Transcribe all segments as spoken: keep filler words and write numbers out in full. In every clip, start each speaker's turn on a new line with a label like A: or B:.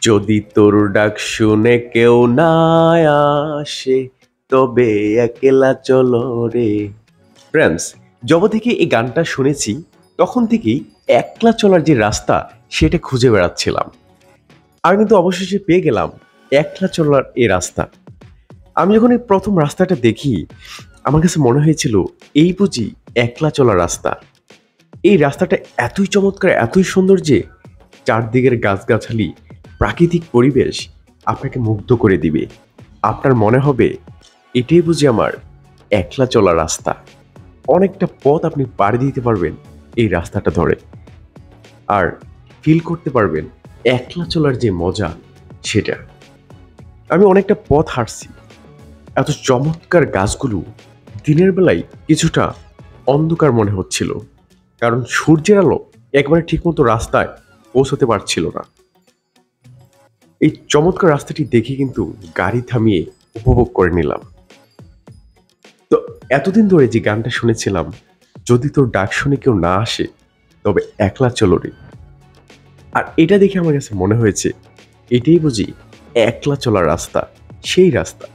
A: যদি তোর ডাক শুনে কেউ না আসে, তবে একলা চলো রে। ফ্রেন্ডস, যবে থেকে এই গানটা শুনেছি তখন থেকেই একলা চলার যে রাস্তা সেটা খুঁজে বেড়াচ্ছিলাম। আর কিন্তু অবশেষে পেয়ে গেলাম একলা চলার এই রাস্তা। আমি যখন এই প্রথম রাস্তাটা দেখি, আমার কাছে মনে হয়েছিল এই বুঝি একলা চলার রাস্তা। এই রাস্তাটা এতই চমৎকার, এতই সুন্দর যে চারদিকের গাছগাছালি, প্রাকৃতিক পরিবেশ আপনাকে মুগ্ধ করে দিবে। আপনার মনে হবে এটাই বুঝি আমার একলা চলা রাস্তা। অনেকটা পথ আপনি পাড়ি দিতে পারবেন এই রাস্তাটা ধরে, আর ফিল করতে পারবেন একলা চলার যে মজা সেটা। আমি অনেকটা পথ হাঁটছি। এত চমৎকার গাছগুলো দিনের বেলায় কিছুটা অন্ধকার মনে হচ্ছিল, কারণ সূর্যের আলো একবারে ঠিকমতো রাস্তায় পৌঁছতে পারছিল না। এই চমৎকার রাস্তাটি দেখে কিন্তু গাড়ি থামিয়ে উপভোগ করে নিলাম। তো এতদিন ধরে যে গানটা শুনেছিলাম, যদি তোর ডাক শুনে কেউ না আসে তবে একলা চলো রে, আর এটা দেখে আমার কাছে মনে হয়েছে এটাই বুঝি একলা চলার রাস্তা, সেই রাস্তা।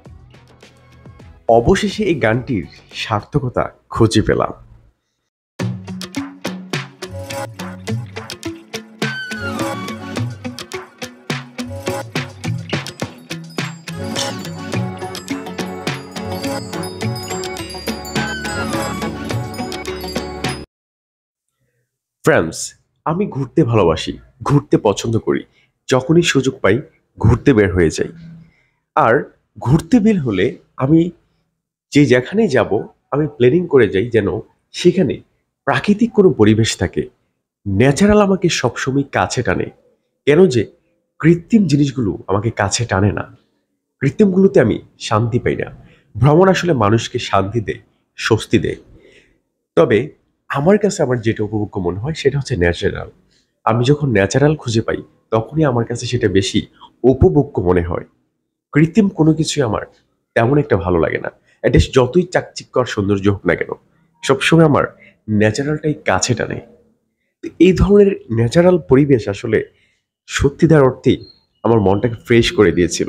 A: অবশেষে এই গানটির সার্থকতা খুঁজে পেলাম। ফ্রেন্ডস, আমি ঘুরতে ভালোবাসি, ঘুরতে পছন্দ করি। যখনই সুযোগ পাই ঘুরতে বের হয়ে যাই। আর ঘুরতে বের হলে আমি যে যেখানেই যাব, আমি প্ল্যানিং করে যাই যেন সেখানে প্রাকৃতিক কোনো পরিবেশ থাকে। ন্যাচারাল আমাকে সবসময় কাছে টানে। কেন যে কৃত্রিম জিনিসগুলো আমাকে কাছে টানে না। কৃত্রিমগুলোতে আমি শান্তি পাই না। ভ্রমণ আসলে মানুষকে শান্তি দেয়, স্বস্তি দেয়। তবে আমার কাছে আমার যেটা উপভোগ্য মনে হয় সেটা হচ্ছে ন্যাচারাল। আমি যখন ন্যাচারাল খুঁজে পাই তখনই আমার কাছে সেটা বেশি উপভোগ্য মনে হয়। কৃত্রিম কোনো কিছুই আমার তেমন একটা ভালো লাগে না। এটা যতই চাকচিক্য আর সৌন্দর্য হোক না কেন, সবসময় আমার ন্যাচারালটাই কাছে টানে। তো এই ধরনের ন্যাচারাল পরিবেশ আসলে সত্যিকার অর্থেই আমার মনটাকে ফ্রেশ করে দিয়েছিল।